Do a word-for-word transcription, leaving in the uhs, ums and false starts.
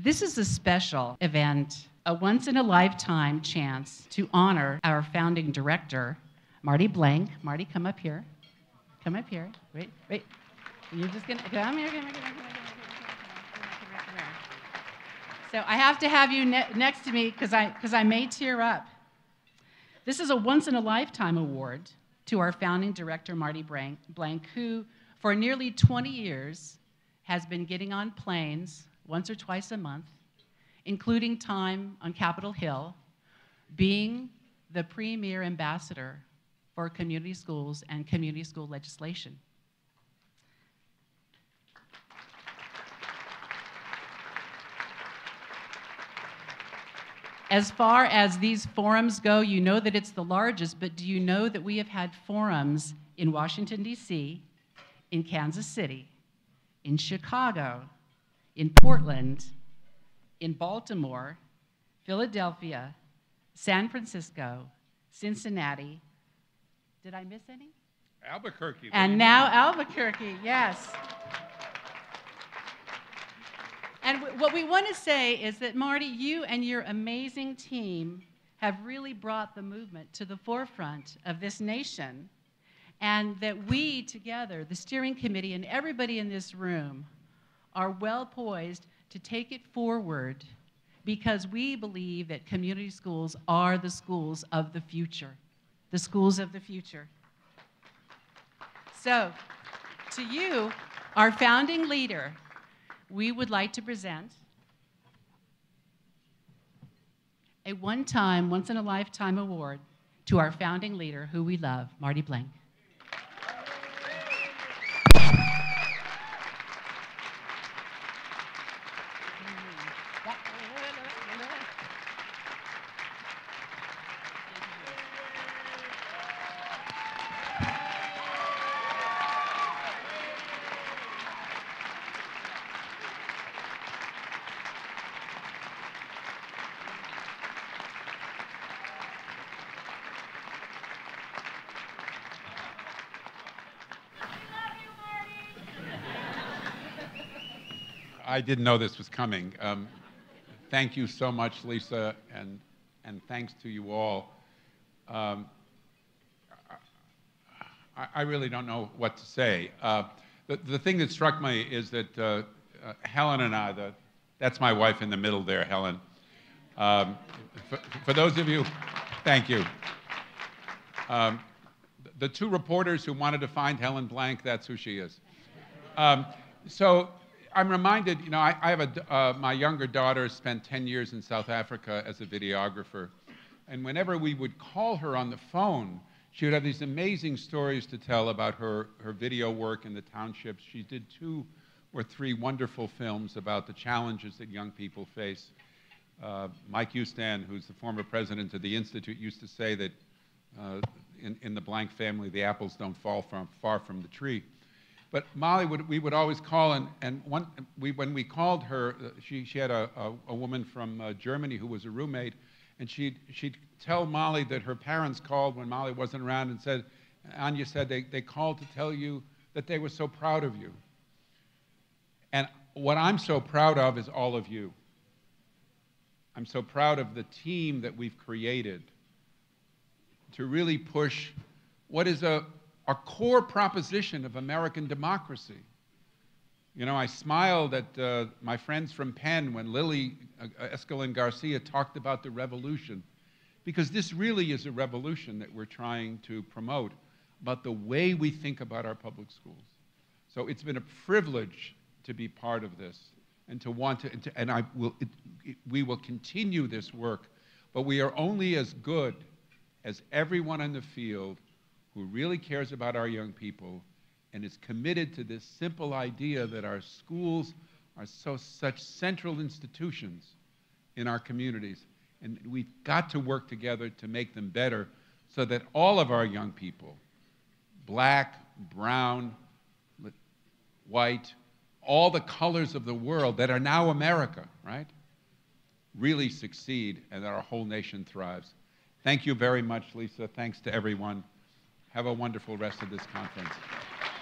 This is a special event, a once-in-a-lifetime chance to honor our founding director, Marty Blank. Marty, come up here. Come up here. Wait, wait. You're just gonna come here. Come here, come here, come here, come here, come here, come here. So I have to have you ne next to me because I because I may tear up. This is a once-in-a-lifetime award to our founding director, Marty Blank, who for nearly twenty years has been getting on planes once or twice a month, including time on Capitol Hill, being the premier ambassador for community schools and community school legislation. As far as these forums go, you know that it's the largest, but do you know that we have had forums in Washington, D C, in Kansas City, in Chicago, in Portland, in Baltimore, Philadelphia, San Francisco, Cincinnati. Did I miss any? Albuquerque. And now Albuquerque, yes. And what we want to say is that, Marty, you and your amazing team have really brought the movement to the forefront of this nation, and that we together, the steering committee and everybody in this room, are well poised to take it forward because we believe that community schools are the schools of the future, the schools of the future. So, to you, our founding leader, we would like to present a one-time, once-in-a-lifetime award to our founding leader, who we love, Marty Blank. I didn't know this was coming. Um, thank you so much, Lisa, and, and thanks to you all. Um, I, I really don't know what to say. Uh, the, the thing that struck me is that uh, uh, Helen and I, the, that's my wife in the middle there, Helen. Um, for, for those of you, thank you. Um, the two reporters who wanted to find Helen Blank, that's who she is. Um, so. I'm reminded, you know, I, I have a, uh, my younger daughter spent ten years in South Africa as a videographer. And whenever we would call her on the phone, she would have these amazing stories to tell about her, her video work in the townships. She did two or three wonderful films about the challenges that young people face. Uh, Mike Huston, who's the former president of the Institute, used to say that uh, in, in the Blank family, the apples don't fall from, far from the tree. But Molly, would, we would always call, and, and one, we, when we called her, uh, she, she had a, a, a woman from uh, Germany who was a roommate, and she'd, she'd tell Molly that her parents called when Molly wasn't around and said, Anya said they, they called to tell you that they were so proud of you. And what I'm so proud of is all of you. I'm so proud of the team that we've created to really push what is a a core proposition of American democracy. You know, I smiled at uh, my friends from Penn when Lily uh, Escalon Garcia talked about the revolution, because this really is a revolution that we're trying to promote about the way we think about our public schools. So it's been a privilege to be part of this and to want to, and, to, and I will, it, it, we will continue this work, but we are only as good as everyone in the field who really cares about our young people and is committed to this simple idea that our schools are so such central institutions in our communities. And we've got to work together to make them better so that all of our young people, black, brown, white, all the colors of the world that are now America, right, really succeed and that our whole nation thrives. Thank you very much, Lisa. Thanks to everyone. Have a wonderful rest of this conference.